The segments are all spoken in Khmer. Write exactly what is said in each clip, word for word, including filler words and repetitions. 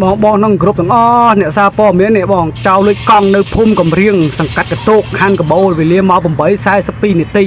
បងបងក្នុងគ្រប់ទាំងអស់អ្នកសារព័ត៌មាននេះបងចៅលុយកង់នៅភូមិកំរៀងសង្កាត់កតោកខណ្ឌកបូលវេលាម៉ោង 8:42 នាទី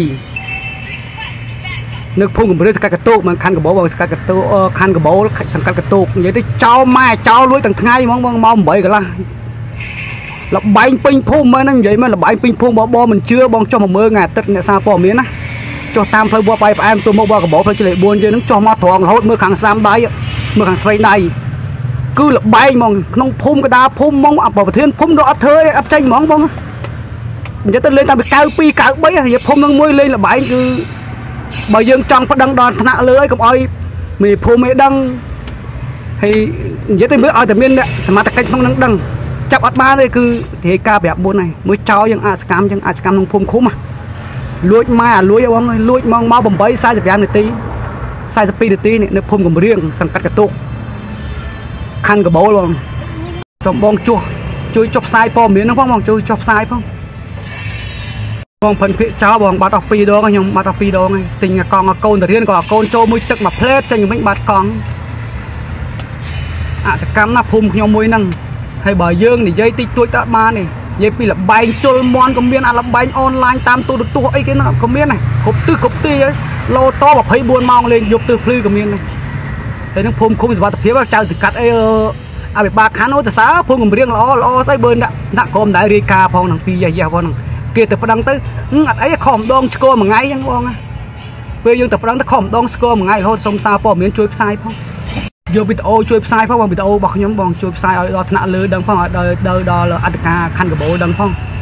នៅភូមិកំរៀងសង្កាត់កតោកមិនខណ្ឌកបូលបងសង្កាត់កតោកខណ្ឌកបូលសង្កាត់កតោកនិយាយទៅចៅម៉ែចៅលួយទាំងថ្ងៃហ្មងបងម៉ោង 8 កន្លះលបែងពេញភូមិមែនហ្នឹងនិយាយមែនលបែងពេញភូមិបងបងមិនជឿបងចុះមកមើលថ្ងៃអាទិត្យអ្នកសារព័ត៌មានណាចុះតាមផ្លូវបបបាយផ្អែមទៅមកបកបោផ្លូវឆ្លេបួនយើងហ្នឹងចុះមកត្រង់រហូតមើលខាងស្ដាំដៃមើលខាងស្វែងដៃគឺលបែងហ្មងក្នុងភូមិកដាភូមិហ្មងអបប្រធានភូមិរត់អត់ធ្វើអត់ចេញហ្មងបងនិយាយទៅលេងតាមពីកៅពីរកៅបីនិយាយភូមិនឹងមួយលេងលបែងគឺបើយើងចង់ប្តឹងដល់ថ្នាក់លើឲ្យកុំឲ្យមេភូមិឯដឹងហើយនិយាយទៅមើលឲ្យតែមានសមត្ថកិច្ចក្នុងនឹងដឹងចាប់អត់បានទេគឺរាយការណ៍ប្រាប់មុនហើយមួយចោលយើងអាចសកម្មយើងអាចសកម្មក្នុងភូមិឃុំហ៎លួចម៉ែអាលួចបងលួចមកមក 8:45 នាទី 42 នាទីនេះនៅភូមិកំរៀងសង្កាត់កតុកខណ្ឌកបូលបងសូមបងជួសជួយចុះផ្សាយព័ត៌មានហ្នឹងផងបងជួយចុះផ្សាយផងបងភិនភិកចោលបងបាត់អស់ពីរដងខ្ញុំបាត់អស់ពីរដងហើយទិញកង់ឲ្យកូនទៅរៀនក៏ឲ្យកូនចូលមួយទឹកមួយផ្លេតចេញវិញបាត់កង់អចកម្មណាភូមិខ្ញុំមួយហ្នឹងហើយបើយើងនិយាយតិចតួចតើបានទេនិយាយពីលបែងជុលមន់ក៏មានអាលបែងអនឡាញតាមទូរទស្សន៍អីគេហ្នឹងក៏មានដែរគ្រប់ទិសគ្រប់ទីហើយឡូត24ម៉ោងលេងយប់ទិសភ្លឺក៏មានដែរហើយនឹងភូមិឃុំសុវត្ថិភាពចៅសង្កាត់អីអភិបាលខណ្ឌអូតសាភូមិកំរៀងល្អល្អស្អីបើដាក់ដាក់ក្រុមដែររាយការណ៍ផងនឹងពីយ៉ាយ៉ាផងហ្នឹងគេទៅប្តឹងទៅអត់អីខំម្ដងស្គរមួយថ្ងៃហ្នឹងបងពេលយើងទៅប្តឹងទៅខំម្ដងស្គរមួយថ្ងៃរហូតសុំសារព័ត៌មានជួយផ្សាយផងយកវីដេអូជួយផ្សាយផងបងវីដេអូរបស់ខ្ញុំបងជួយផ្សាយឲ្យដល់ថ្នាក់លើដឹងផងឲ្យដល់ដល់អធិការខណ្ឌកបូលដឹងផង